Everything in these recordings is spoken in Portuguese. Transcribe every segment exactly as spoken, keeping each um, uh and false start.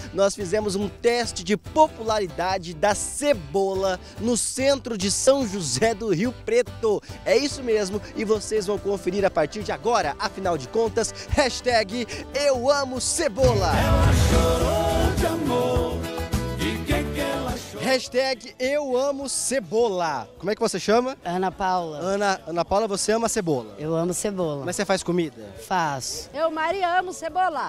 nós fizemos um teste de popularidade da cebola no centro de São José do Rio Preto. É isso mesmo, e vocês vão conferir a partir de agora. Afinal de contas, hashtag Eu Amo Cebola. Ela chorou de amor. De quem que ela chorou? Hashtag Eu Amo Cebola. Como é que você chama? Ana Paula. Ana, Ana Paula, você ama cebola. Eu amo cebola. Mas você faz comida? Faço. Eu, Maria, amo cebola.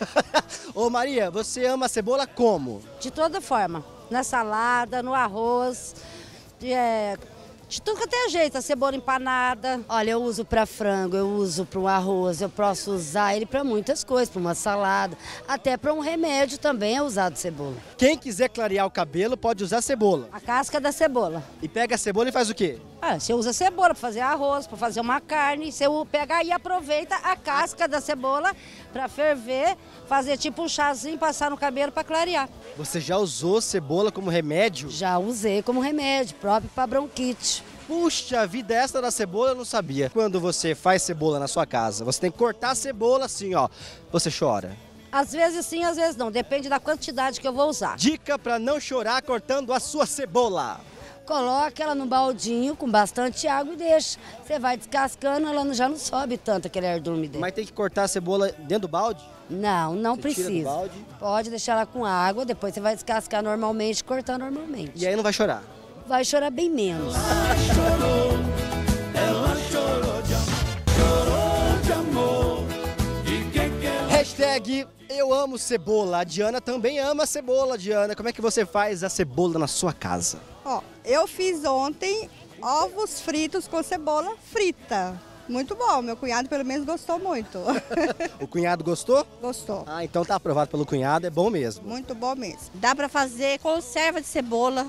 Ô Maria, você ama cebola como? De toda forma. Na salada, no arroz, de, é, de tudo que tem jeito. A cebola empanada. Olha, eu uso para frango, eu uso para um arroz, eu posso usar ele para muitas coisas, para uma salada, até para um remédio também é usado cebola. Quem quiser clarear o cabelo pode usar cebola. A casca da cebola. E pega a cebola e faz o quê? Ah, você usa cebola para fazer arroz, para fazer uma carne. Você pega e aproveita a casca da cebola para ferver, fazer tipo um chazinho, passar no cabelo para clarear. Você já usou cebola como remédio? Já usei como remédio, próprio para bronquite. Puxa vida, essa da cebola eu não sabia. Quando você faz cebola na sua casa, você tem que cortar a cebola assim, ó. Você chora. Às vezes sim, às vezes não. Depende da quantidade que eu vou usar. Dica para não chorar cortando a sua cebola. Coloca ela no baldinho com bastante água e deixa. Você vai descascando, ela já não sobe tanto aquele ardume dele. Mas tem que cortar a cebola dentro do balde? Não, não Você tira do precisa. balde? Pode deixar ela com água, depois você vai descascar normalmente, cortar normalmente. E aí não vai chorar? Vai chorar bem menos. Ela chorou, ela chorou de amor. Chorou de amor. De quem que ela Hashtag Eu Amo Cebola. A Diana também ama cebola, Diana. Como é que você faz a cebola na sua casa? Ó, eu fiz ontem ovos fritos com cebola frita. Muito bom, meu cunhado pelo menos gostou muito. O cunhado gostou? Gostou, Ah, então tá aprovado pelo cunhado, é bom mesmo. muito bom mesmo. Dá para fazer conserva de cebola.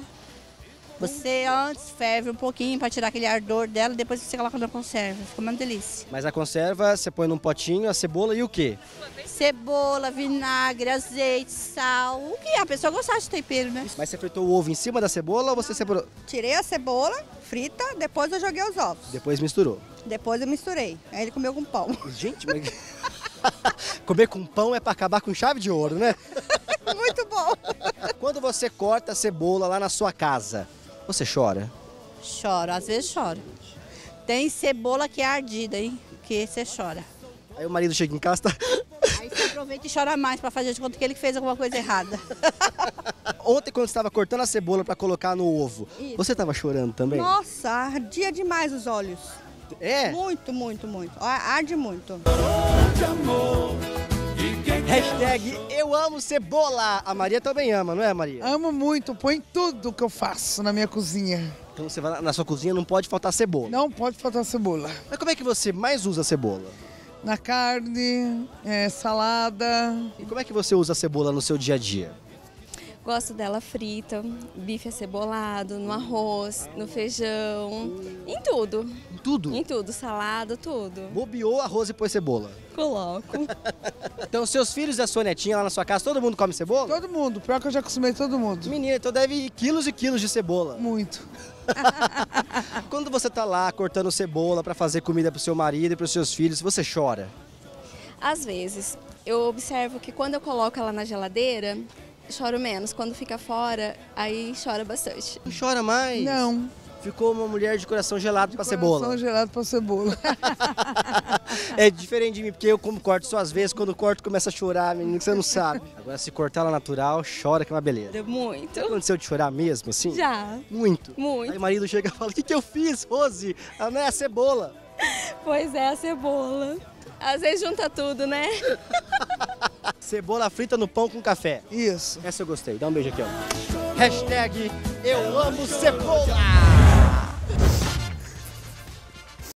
Você antes ferve um pouquinho para tirar aquele ardor dela, depois você coloca na conserva. Fica uma delícia. Mas a conserva, você põe num potinho a cebola e o quê? Cebola, vinagre, azeite, sal. O que a pessoa gostar de tempero, né? Mas você fritou o ovo em cima da cebola ou você separou? Tirei a cebola frita, depois eu joguei os ovos. Depois misturou. Depois eu misturei. Aí ele comeu com pão. Gente, mas... comer com pão é pra acabar com chave de ouro, né? Muito bom. Quando você corta a cebola lá na sua casa, você chora? Choro, às vezes choro. Tem cebola que é ardida, hein? Que você chora. Aí o marido chega em casa, tá... Aí você aproveita e chora mais para fazer de conta que ele fez alguma coisa errada. Ontem, quando você estava cortando a cebola para colocar no ovo, Isso. você estava chorando também? Nossa, ardia demais os olhos. É? Muito, muito, muito. Ó, arde muito. de amor. De quem que ela Hashtag Eu Amo Cebola. A Maria também ama, não é, Maria? Amo muito, põe tudo que eu faço na minha cozinha. Então você vai na- na sua cozinha, não pode faltar cebola. Não pode faltar cebola. Mas como é que você mais usa a cebola? Na carne, é, salada. E como é que você usa a cebola no seu dia a dia? Gosto dela frita, bife acebolado, no arroz, no feijão, em tudo. Em tudo? Em tudo, salada, tudo. Bobeou, arroz e pôs cebola. Coloco. Então seus filhos e a sua netinha lá na sua casa, todo mundo come cebola? Todo mundo, pior que eu já acostumei todo mundo. Menina, então deve ir quilos e quilos de cebola. Muito. Quando você tá lá cortando cebola para fazer comida pro seu marido e pros seus filhos, você chora? Às vezes, eu observo que quando eu coloco ela na geladeira, choro menos. Quando fica fora, aí chora bastante. Não chora mais? Não. Ficou uma mulher de coração gelado pra Coração cebola. gelado pra cebola. É diferente de mim, porque eu como corto só às vezes, quando corto começa a chorar, menino, que você não sabe. Agora se cortar ela natural, chora que é uma beleza. Muito. Já aconteceu de chorar mesmo, assim? Já. Muito. Muito. Aí o marido chega e fala, o que, que eu fiz, Rose? Ah, não é a cebola. Pois é, a cebola. Às vezes junta tudo, né? Cebola frita no pão com café. Isso. Essa eu gostei. Dá um beijo aqui, ó. Hashtag Eu Amo Cebola.